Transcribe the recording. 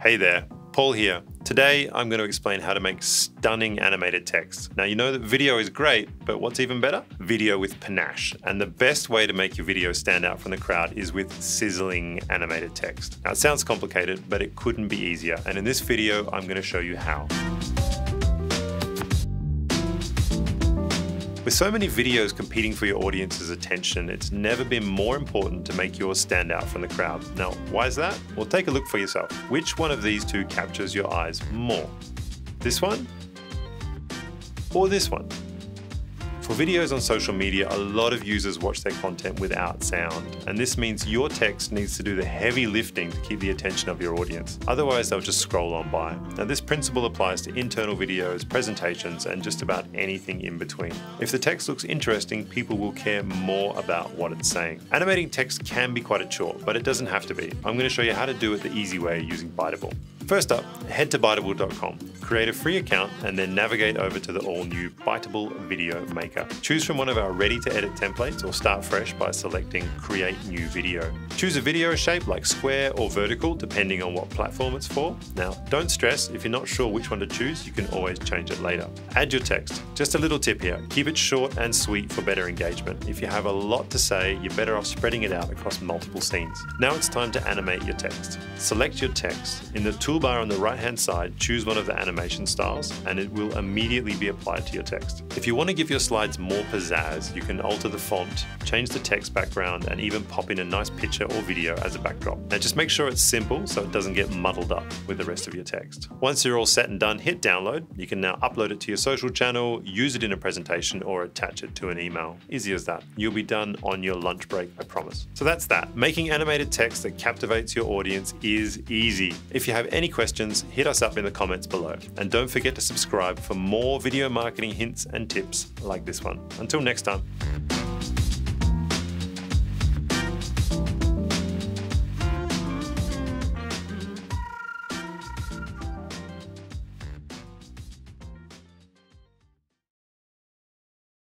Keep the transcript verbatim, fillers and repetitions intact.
Hey there, Paul here. Today, I'm going to explain how to make stunning animated text. Now, you know that video is great, but what's even better? Video with panache. And the best way to make your video stand out from the crowd is with sizzling animated text. Now, it sounds complicated, but it couldn't be easier. And in this video, I'm going to show you how. With so many videos competing for your audience's attention, it's never been more important to make yours stand out from the crowd. Now, why is that? Well, take a look for yourself. Which one of these two captures your eyes more? This one? Or this one? For videos on social media, a lot of users watch their content without sound, and this means your text needs to do the heavy lifting to keep the attention of your audience. Otherwise, they'll just scroll on by. Now, this principle applies to internal videos, presentations, and just about anything in between. If the text looks interesting, people will care more about what it's saying. Animating text can be quite a chore, but it doesn't have to be. I'm going to show you how to do it the easy way using Biteable. First up, head to biteable dot com, create a free account, and then navigate over to the all-new Biteable Video Maker. Choose from one of our ready-to-edit templates or start fresh by selecting Create New Video. Choose a video shape like square or vertical, depending on what platform it's for. Now, don't stress, if you're not sure which one to choose, you can always change it later. Add your text. Just a little tip here, keep it short and sweet for better engagement. If you have a lot to say, you're better off spreading it out across multiple scenes. Now it's time to animate your text. Select your text. In the toolbar on the right-hand side, choose one of the animation styles, and it will immediately be applied to your text. If you want to give your slides more pizzazz, you can alter the font, change the text background, and even pop in a nice picture or video as a backdrop. Now just make sure it's simple so it doesn't get muddled up with the rest of your text. Once you're all set and done, hit download. You can now upload it to your social channel, use it in a presentation, or attach it to an email. Easy as that. You'll be done on your lunch break, I promise. So that's that. Making animated text that captivates your audience is easy. If you have any questions, hit us up in the comments below. And don't forget to subscribe for more video marketing hints and tips like this one. Until next time.